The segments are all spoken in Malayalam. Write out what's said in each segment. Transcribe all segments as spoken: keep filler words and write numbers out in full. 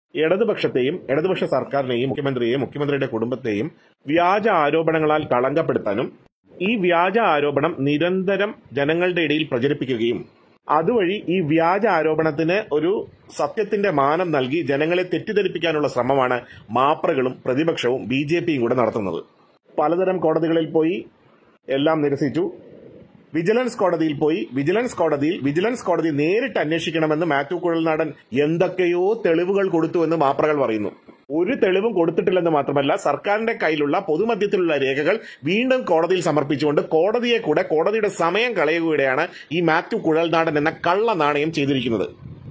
ഇടതുപക്ഷത്തെയും ഇടതുപക്ഷ സർക്കാരിനെയും മുഖ്യമന്ത്രിയെയും മുഖ്യമന്ത്രിയുടെ കുടുംബത്തെയും വ്യാജ ആരോപണങ്ങളാൽ കളങ്കപ്പെടുത്താനും ഈ വ്യാജ ആരോപണം നിരന്തരം ജനങ്ങളുടെ ഇടയിൽ പ്രചരിപ്പിക്കുകയും അതുവഴി ഈ വ്യാജ ആരോപണത്തിന് ഒരു സത്യത്തിന്റെ മാനം നൽകി ജനങ്ങളെ തെറ്റിദ്ധരിപ്പിക്കാനുള്ള ശ്രമമാണ് മാപ്രകളും പ്രതിപക്ഷവും ബി ജെ പിയും കൂടെ നടത്തുന്നത്. പലതരം കോടതികളിൽ പോയി എല്ലാം നിരസിച്ചു. വിജിലൻസ് കോടതിയിൽ പോയി വിജിലൻസ് കോടതിയിൽ വിജിലൻസ് കോടതി നേരിട്ട് അന്വേഷിക്കണമെന്ന് മാത്യു കുഴൽനാടൻ എന്തൊക്കെയോ തെളിവുകൾ കൊടുത്തുവെന്ന് മാപ്രകൾ പറയുന്നു. ഒരു തെളിവും കൊടുത്തിട്ടില്ലെന്ന് മാത്രമല്ല, സർക്കാരിന്റെ കയ്യിലുള്ള പൊതുമധ്യത്തിലുള്ള രേഖകൾ വീണ്ടും കോടതിയിൽ സമർപ്പിച്ചുകൊണ്ട് കോടതിയെ കൂടെ കോടതിയുടെ സമയം കളയുകയാണ് ഈ മാത്യു കുഴൽനാടൻ എന്ന കള്ള നാണയം ചെയ്തിരിക്കുന്നത്.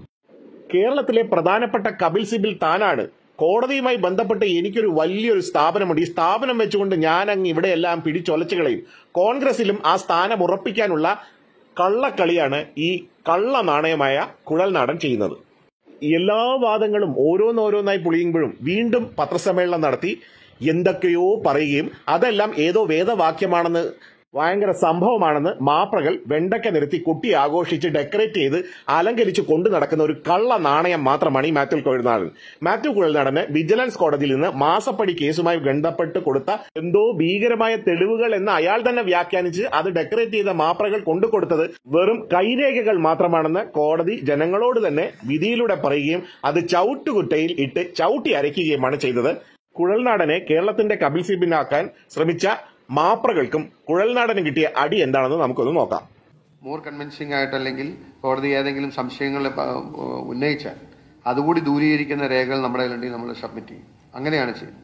കേരളത്തിലെ പ്രധാനപ്പെട്ട കപിൽ സിബിൽ താനാണ് കോടതിയുമായി ബന്ധപ്പെട്ട് എനിക്കൊരു വലിയൊരു സ്ഥാപനമുണ്ട്, ഈ സ്ഥാപനം വെച്ചുകൊണ്ട് ഞാൻ അങ്ങ് ഇവിടെയെല്ലാം പിടിച്ചൊലച്ചു കളയും. കോൺഗ്രസിലും ആ സ്ഥാനം ഉറപ്പിക്കാനുള്ള കള്ളക്കളിയാണ് ഈ കള്ള നാണയമായ കുഴൽനാടൻ ചെയ്യുന്നത്. എല്ലാ വാദങ്ങളും ഓരോന്നോരോന്നായി പൊളിയുമ്പോഴും വീണ്ടും പത്രസമ്മേളനം നടത്തി എന്തൊക്കെയോ പറയുകയും അതെല്ലാം ഏതോ വേദവാക്യമാണെന്ന് ഭയങ്കര സംഭവമാണെന്ന് മാപ്രകൾ വെണ്ടക്ക നിരത്തി കുട്ടി ആഘോഷിച്ച് ഡെക്കറേറ്റ് ചെയ്ത് അലങ്കരിച്ച് കൊണ്ടു നടക്കുന്ന ഒരു കള്ള നാണയം മാത്രമാണ് ഈ മാത്യു കുഴൽനാടൻ. മാത്യു കുഴൽനാടന് വിജിലൻസ് കോടതിയിൽ നിന്ന് മാസപ്പടി കേസുമായി ബന്ധപ്പെട്ട് കൊടുത്ത എന്തോ ഭീകരമായ തെളിവുകൾ എന്ന് അയാൾ തന്നെ വ്യാഖ്യാനിച്ച് അത് ഡെക്കറേറ്റ് ചെയ്ത മാപ്രകൾ കൊണ്ടുകൊടുത്തത് വെറും കൈരേഖകൾ മാത്രമാണെന്ന് കോടതി ജനങ്ങളോട് തന്നെ വിധിയിലൂടെ പറയുകയും അത് ചവിട്ടുകുട്ടയിൽ ഇട്ട് ചവിട്ടി അരയ്ക്കുകയുമാണ് ചെയ്തത്. കുഴൽനാടനെ കേരളത്തിന്റെ കപിൽ സിബിനാക്കാൻ ശ്രമിച്ച മാപ്രകൾക്കും കുഴൽനാടന് കിട്ടിയ അടി എന്താണെന്ന് നമുക്കൊന്ന് നോക്കാം. മോർ കൺവിൻസിംഗ് ആയിട്ടല്ലെങ്കിൽ കോടതി ഏതെങ്കിലും സംശയങ്ങൾ ഉന്നയിച്ചാൽ അതുകൂടി ദൂരീകരിക്കുന്ന രേഖകൾ നമ്മുടെ കയ്യിലുണ്ടെങ്കിൽ നമ്മൾ സബ്മിറ്റ് ചെയ്യും. അങ്ങനെയാണ് ചെയ്യുന്നത്.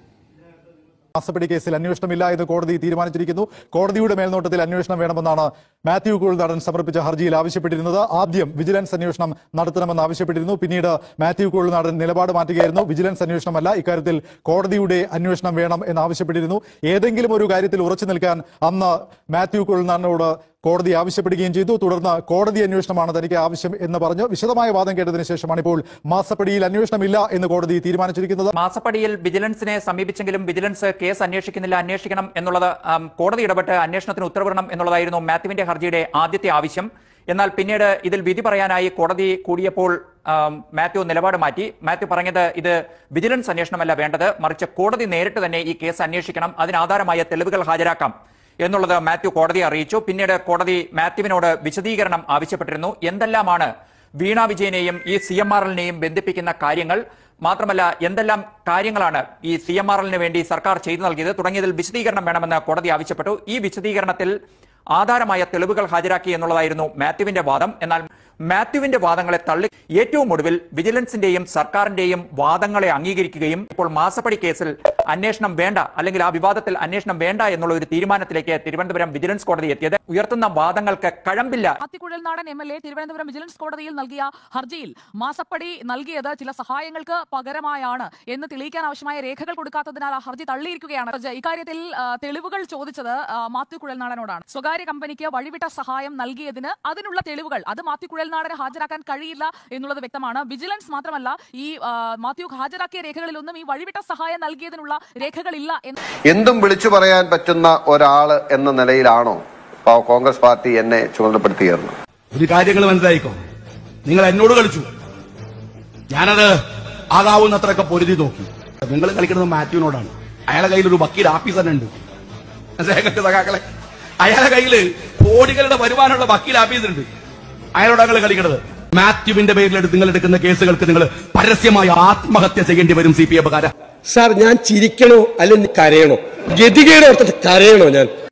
മാസപ്പടി കേസിൽ അന്വേഷണമില്ല എന്ന് കോടതി തീരുമാനിച്ചിരിക്കുന്നു. കോടതിയുടെ മേൽനോട്ടത്തിൽ അന്വേഷണം വേണമെന്നാണ് മാത്യു കുഴൽനാടൻ സമർപ്പിച്ച ഹർജിയിൽ ആവശ്യപ്പെട്ടിരുന്നത്. ആദ്യം വിജിലൻസ് അന്വേഷണം നടത്തണമെന്ന് ആവശ്യപ്പെട്ടിരുന്നു. പിന്നീട് മാത്യു കുഴൽനാടൻ നിലപാട് മാറ്റുകയായിരുന്നു. വിജിലൻസ് അന്വേഷണമല്ല, ഇക്കാര്യത്തിൽ കോടതിയുടെ അന്വേഷണം വേണം എന്ന് ആവശ്യപ്പെട്ടിരുന്നു. ഏതെങ്കിലും ഒരു കാര്യത്തിൽ ഉറച്ചു നിൽക്കാൻ അന്ന് മാത്യു കുഴൽനാടനോട് കോടതി ആവശ്യപ്പെടുകയും ചെയ്തു. തുടർന്ന് കോടതി അന്വേഷണമാണ് തനിക്ക് ആവശ്യം എന്ന് പറഞ്ഞു വിശദമായ വാദം കേട്ടതിന് ശേഷമാണ് ഇപ്പോൾ മാസപ്പടിയിൽ അന്വേഷണമില്ല എന്ന് കോടതി തീരുമാനിച്ചിരിക്കുന്നത്. മാസപ്പടിയിൽ വിജിലൻസിനെ സമീപിച്ചെങ്കിലും വിജിലൻസ് കേസ് അന്വേഷിക്കുന്നില്ല, അന്വേഷിക്കണം എന്നുള്ളത് കോടതി ഇടപെട്ട് അന്വേഷണത്തിന് ഉത്തരവിടണം എന്നുള്ളതായിരുന്നു മാത്യുവിന്റെ ഹർജിയുടെ ആദ്യത്തെ ആവശ്യം. എന്നാൽ പിന്നീട് ഇതിൽ വിധി പറയാനായി കോടതി കൂടിയപ്പോൾ മാത്യു നിലപാട് മാറ്റി. മാത്യു പറഞ്ഞത് ഇത് വിജിലൻസ് അന്വേഷണമല്ല വേണ്ടത്, മറിച്ച് കോടതി നേരിട്ട് തന്നെ ഈ കേസ് അന്വേഷിക്കണം, അതിനാധാരമായ തെളിവുകൾ ഹാജരാക്കാം എന്നുള്ളത് മാത്യു കോടതിയെ അറിയിച്ചു. പിന്നീട് കോടതി മാത്യുവിനോട് വിശദീകരണം ആവശ്യപ്പെട്ടിരുന്നു. എന്തെല്ലാമാണ് വീണ വിജയനെയും ഈ സി എം ആർ എല്ലിനെയും ബന്ധിപ്പിക്കുന്ന കാര്യങ്ങൾ, മാത്രമല്ല എന്തെല്ലാം കാര്യങ്ങളാണ് ഈ സി എം ആർ എല്ലിന് വേണ്ടി സർക്കാർ ചെയ്തു നൽകിയത് തുടങ്ങിയതിൽ വിശദീകരണം വേണമെന്ന് കോടതി ആവശ്യപ്പെട്ടു. ഈ വിശദീകരണത്തിൽ ആധാരമായ തെളിവുകൾ ഹാജരാക്കി എന്നുള്ളതായിരുന്നു മാത്യുവിന്റെ വാദം. എന്നാൽ മാത്യുവിന്റെ വാദങ്ങളെ തള്ളി ഏറ്റവും ഒടുവിൽ വിജിലൻസിന്റെയും സർക്കാരിന്റെയും വാദങ്ങളെ അംഗീകരിക്കുകയും ഇപ്പോൾ മാസപ്പടി കേസിൽ അന്വേഷണം വേണ്ട, അല്ലെങ്കിൽ ആ വിവാദത്തിൽ അന്വേഷണം വേണ്ട എന്നുള്ള ഒരു തീരുമാനത്തിലേക്ക് തിരുവനന്തപുരം വിജിലൻസ് കോടതി എത്തിയത്. ഉയർത്തുന്ന വാദങ്ങൾക്ക് കഴമ്പില്ല. Mathew Kuzhalnadan M L A Thiruvananthapuram vigilance കോടതിയിൽ നൽകിയ ഹർജിയിൽ മാസപ്പടി നൽകിയത് ചില സഹായങ്ങൾക്ക് പകരമായാണ് എന്ന് തെളിയിക്കാൻ ആവശ്യമായ രേഖകൾ കൊടുക്കാത്തതിനാൽ ആ ഹർജി തള്ളിയിരിക്കുകയാണ്. ഇക്കാര്യത്തിൽ തെളിവുകൾ ചോദിച്ചത് മാത്യു കുഴൽനാടനോടാണ്. സ്വകാര്യ കമ്പനിക്ക് വഴിവിട്ട സഹായം നൽകിയതിന് അതിനുള്ള തെളിവുകൾ അത് മാത്യു കുഴൽനാടന് ഹാജരാക്കാൻ കഴിയില്ല എന്നുള്ളത് വ്യക്തമാണ്. വിജിലൻസ് മാത്രമല്ല, ഈ മാത്യു ഹാജരാക്കിയ രേഖകളിലൊന്നും ഈ വഴിവിട്ട സഹായം നൽകിയതിനുള്ള രേഖകളില്ല. എന്തും വിളിച്ചു പറയാൻ പറ്റുന്ന ഒരാള് എന്ന നിലയിലാണോ കോൺഗ്രസ് പാർട്ടി എന്നെ ചുമതലപ്പെടുത്തിയത്? ഒരു കാര്യങ്ങൾ മനസ്സിലായിക്കോ, നിങ്ങൾ എന്നോട് കളിച്ചു, ഞാനത് ആകാവുന്നത്രയൊക്കെ പൊരുതി നോക്കി. നിങ്ങൾ കളിക്കുന്നത് മാത്യുവിനോടാണ്. അയാളെ കയ്യിൽ ഒരു വക്കീൽ ആഫീസ് തന്നെ ഉണ്ട്. സഖാക്കളെ, അയാളെ കയ്യിൽ കോടികളുടെ വരുമാനമുള്ള വക്കീൽ ആഫീസ് ഉണ്ട്. അയാളോട് നിങ്ങൾ കളിക്കുന്നത്. മാത്യുവിന്റെ പേരിലെടുത്ത് നിങ്ങൾ എടുക്കുന്ന കേസുകൾക്ക് നിങ്ങൾ പരസ്യമായി ആത്മഹത്യ ചെയ്യേണ്ടി വരും. സി പി എം കാര സാർ, ഞാൻ ചിരിക്കണോ അല്ലെങ്കിൽ കരയണോ? ഗതികേട് ഓർത്തിട്ട് കരയണോ ഞാൻ?